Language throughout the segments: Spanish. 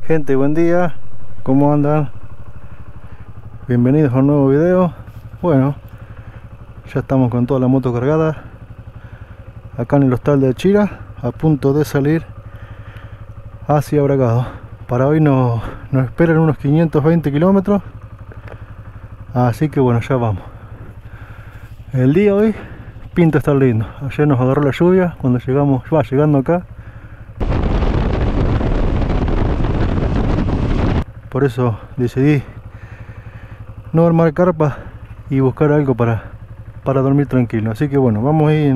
Gente, buen día, ¿cómo andan? Bienvenidos a un nuevo video. Bueno, ya estamos con toda la moto cargada acá en el hostal de Achira, a punto de salir hacia Bragado. Para hoy nos esperan unos 520 kilómetros, así que bueno, ya vamos. El día hoy pinta estar lindo. Ayer nos agarró la lluvia cuando llegando acá. Por eso decidí no armar carpa y buscar algo para dormir tranquilo. Así que bueno, vamos a ir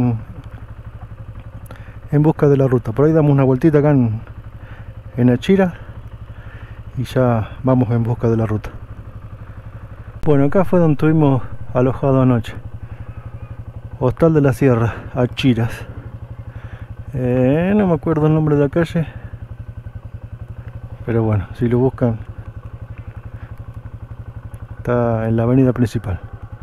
en busca de la ruta. Por ahí damos una vueltita acá en Achira y ya vamos en busca de la ruta. Bueno, acá fue donde estuvimos alojados anoche. Hostal de la Sierra, Achiras. No me acuerdo el nombre de la calle, pero bueno, si lo buscan, está en la avenida principal.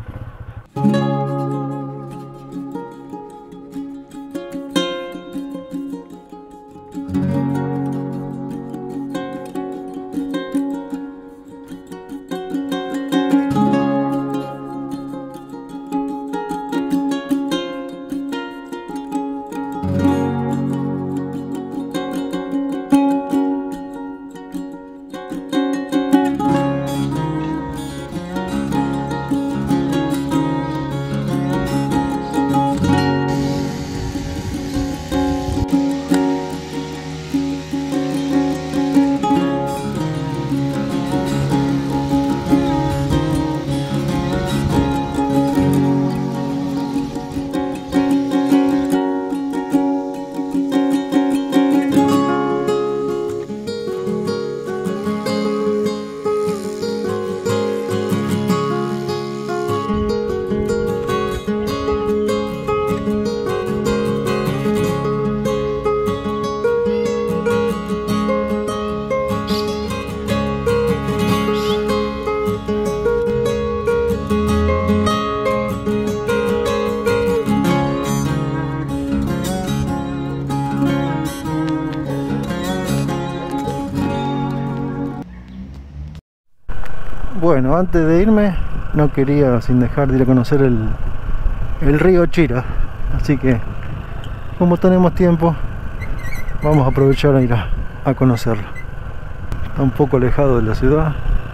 Bueno, antes de irme, no quería sin dejar de ir a conocer el río Achira, así que como tenemos tiempo, vamos a aprovechar a ir a conocerlo. Está un poco alejado de la ciudad.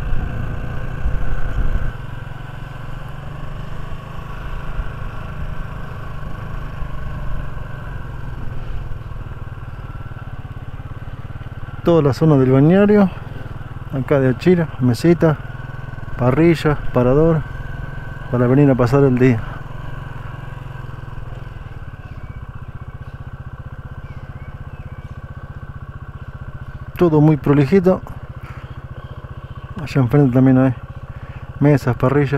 Toda la zona del balneario, acá de Achira, mesita, parrilla, parador, para venir a pasar el día. Todo muy prolijito. Allá enfrente también hay mesas, parrillas.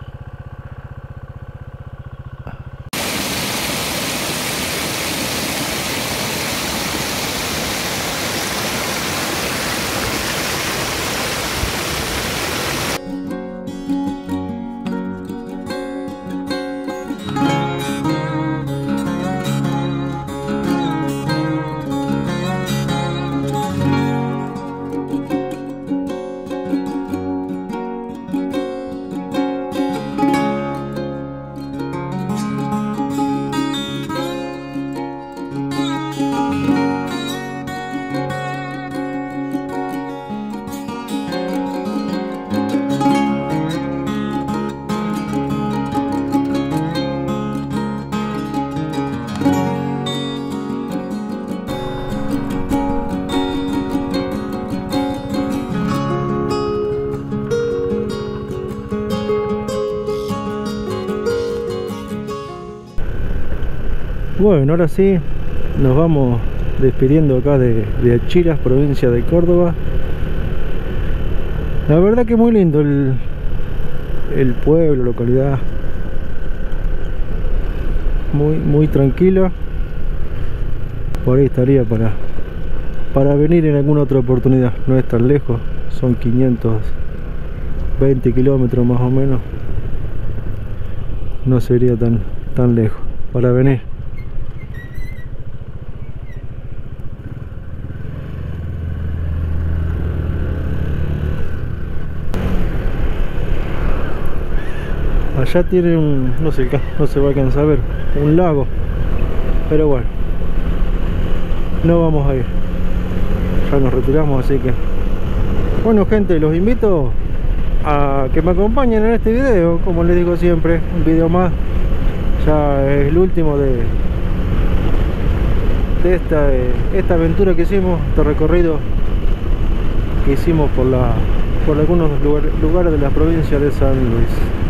Bueno, ahora sí, nos vamos despidiendo acá de Achiras, provincia de Córdoba. La verdad que muy lindo el pueblo, localidad. Muy tranquilo. Por ahí estaría para venir en alguna otra oportunidad. No es tan lejos, son 520 kilómetros más o menos. No sería tan lejos para venir. Allá tiene un, no sé, no se va a alcanzar a ver, un lago, pero bueno, no vamos a ir, ya nos retiramos, así que bueno gente, los invito a que me acompañen en este video, como les digo siempre, un video más, ya es el último de esta aventura que hicimos, este recorrido que hicimos por algunos lugares de la provincia de San Luis.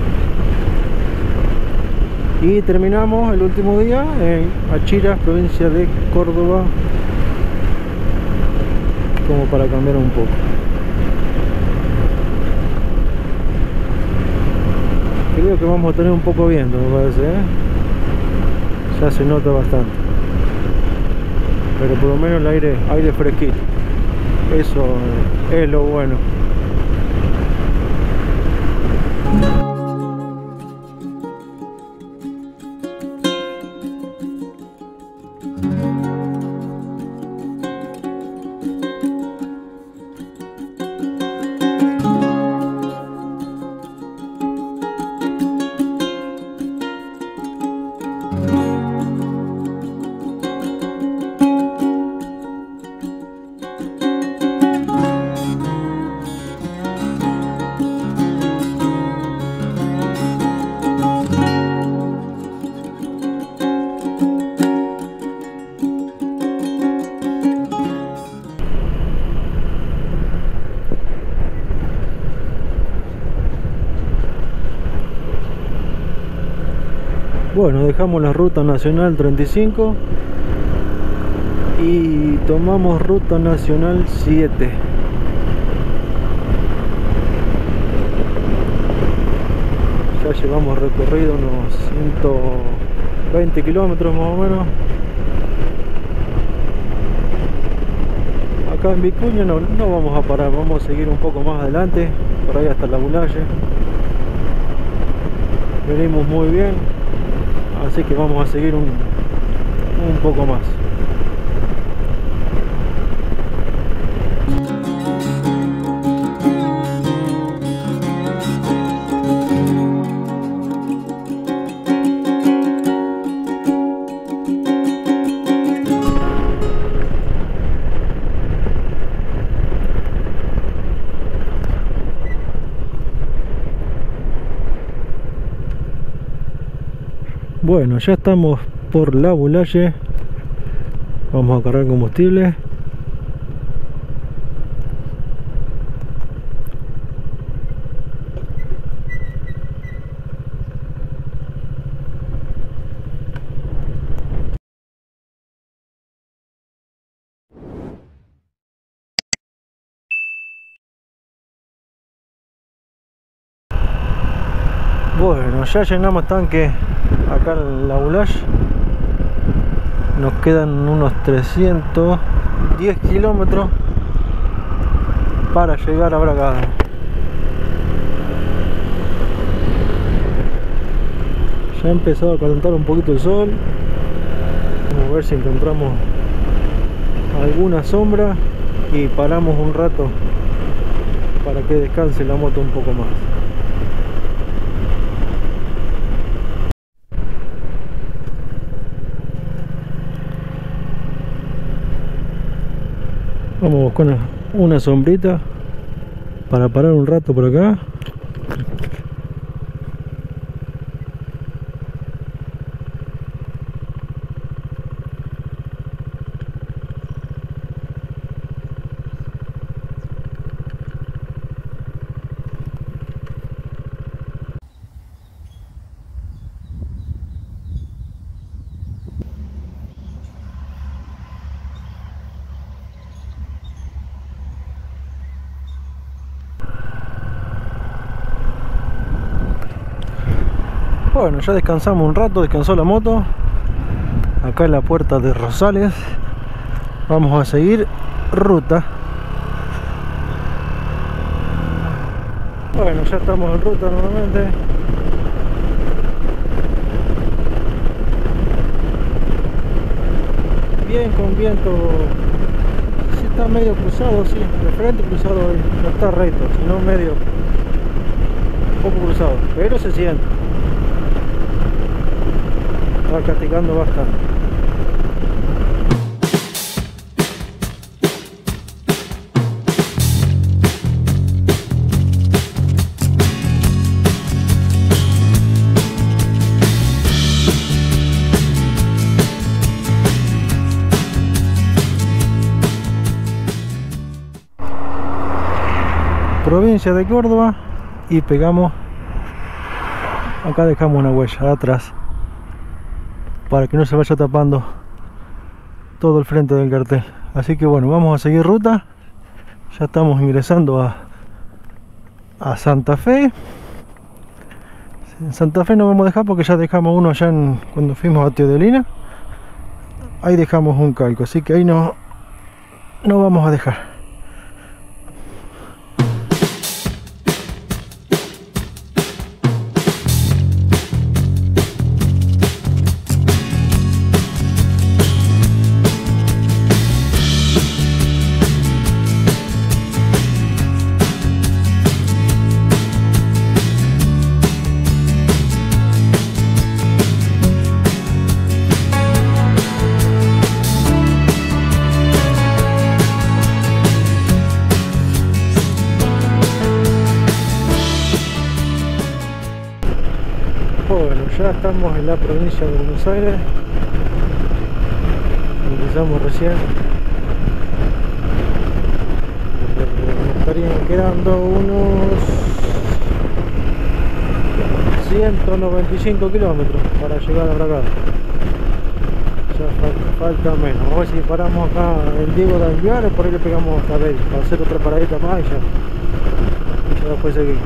Y terminamos el último día en Achiras, provincia de Córdoba, como para cambiar un poco. Creo que vamos a tener un poco viento, me parece, ¿eh? Ya se nota bastante, pero por lo menos el aire fresquito, eso es lo bueno. Bueno, dejamos la ruta nacional 35 y tomamos ruta nacional 7. Ya llevamos recorrido unos 120 kilómetros más o menos. Acá en Vicuña no vamos a parar, vamos a seguir un poco más adelante, por ahí hasta la Bulaye. Venimos muy bien, así que vamos a seguir un poco más. Bueno, ya estamos por la Bulaye. Vamos a cargar combustible. Bueno, ya llenamos tanque acá en la Bulaye. Nos quedan unos 310 kilómetros para llegar a Bragado. Ya ha empezado a calentar un poquito el sol. Vamos a ver si encontramos alguna sombra y paramos un rato para que descanse la moto un poco más. Vamos a buscar una sombrita para parar un rato por acá. Bueno, ya descansamos un rato, descansó la moto. Acá en la puerta de Rosales. Vamos a seguir ruta. Bueno, ya estamos en ruta nuevamente. Bien, con viento. Si está medio cruzado, sí, de frente cruzado, no está recto, sino medio poco cruzado, pero se siente. Está castigando bastante. Provincia de Córdoba, y pegamos acá, dejamos una huella atrás para que no se vaya tapando todo el frente del cartel. Así que bueno, vamos a seguir ruta. Ya estamos ingresando a Santa Fe. En Santa Fe no vamos a dejar porque ya dejamos uno allá cuando fuimos a Teodelina. Ahí dejamos un calco, así que ahí no vamos a dejar. Bueno, ya estamos en la provincia de Buenos Aires. Empezamos recién. Nos estarían quedando unos 195 kilómetros para llegar a Bragado. Ya falta menos. Vamos a ver si paramos acá en Diego de Alvear, por ahí le pegamos a ver para hacer otra paradita más y ya después seguimos.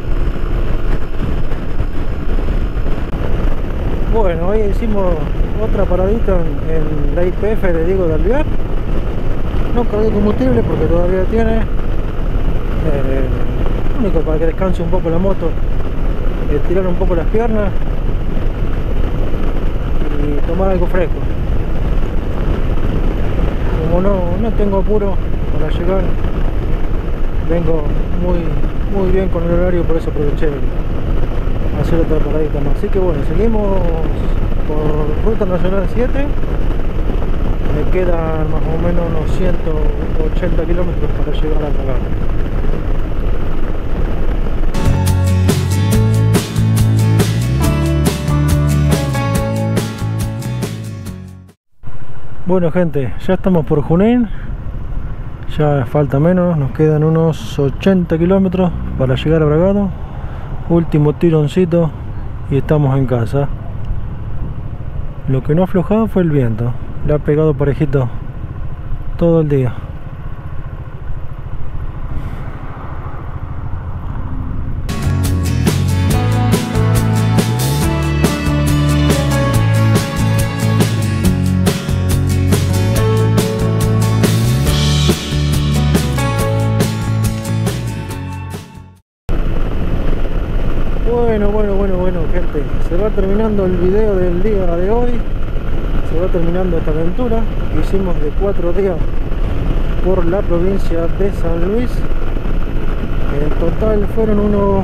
Bueno, hoy hicimos otra paradita en la IPF de Diego de Alvear. No cargué combustible porque todavía tiene. Único para que descanse un poco la moto, tirar un poco las piernas y tomar algo fresco. Como no tengo apuro para llegar, vengo muy bien con el horario, por eso aproveché hacer otra paradita más. Así que bueno, seguimos por Ruta Nacional 7. Me quedan más o menos unos 180 kilómetros para llegar a Bragado. Bueno gente, ya estamos por Junín. Ya falta menos, nos quedan unos 80 kilómetros para llegar a Bragado. Último tironcito y estamos en casa. Lo que no ha aflojado fue el viento, le ha pegado parejito todo el día. Bueno gente, se va terminando el video del día de hoy. Se va terminando esta aventura que hicimos de 4 días por la provincia de San Luis. En total fueron unos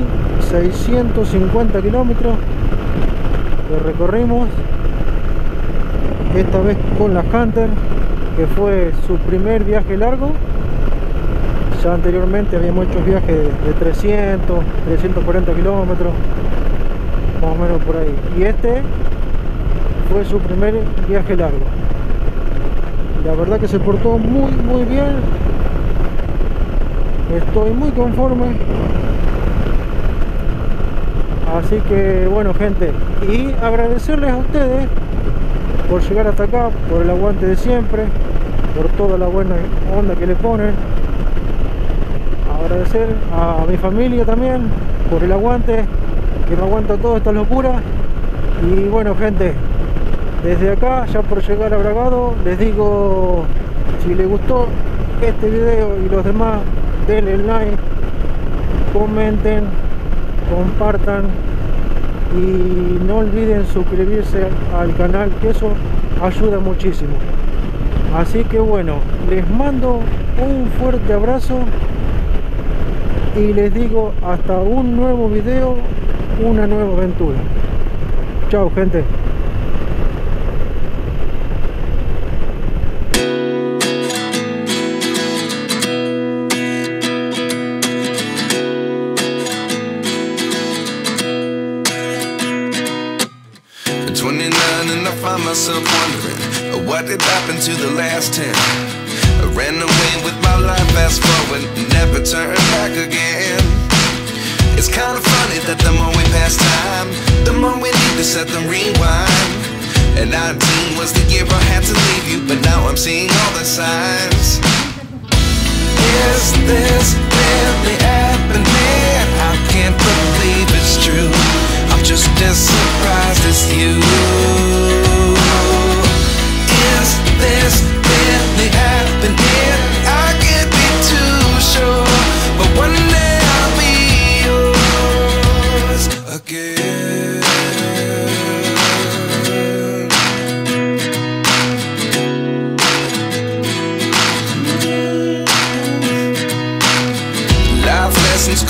1650 kilómetros que recorrimos, esta vez con la Hunter, que fue su primer viaje largo. Ya anteriormente habíamos hecho viajes de 300, 340 kilómetros, más o menos por ahí. Y este fue su primer viaje largo. La verdad que se portó muy bien. Estoy muy conforme. Así que bueno gente, y agradecerles a ustedes por llegar hasta acá, por el aguante de siempre, por toda la buena onda que le ponen. Agradecer a mi familia también por el aguante, que me aguanta toda esta locura. Y bueno gente, desde acá, ya por llegar a Bragado, les digo, si les gustó este video y los demás, denle like, comenten, compartan y no olviden suscribirse al canal, que eso ayuda muchísimo. Así que bueno, les mando un fuerte abrazo y les digo hasta un nuevo video, una nueva aventura. Chao, gente. At 29 and I find myself wondering what did happen to the last 10. I ran away with my life, fast forward, never turn back again. It's kind of funny that the more we pass time, the more we need to set the rewind. And 19 was the year I had to leave you, but now I'm seeing all the signs. Is this really happening? I can't believe it's true. I'm just as surprised as you. Is this really happening? I can't be too sure, but one day I'll be yours again. Life lessons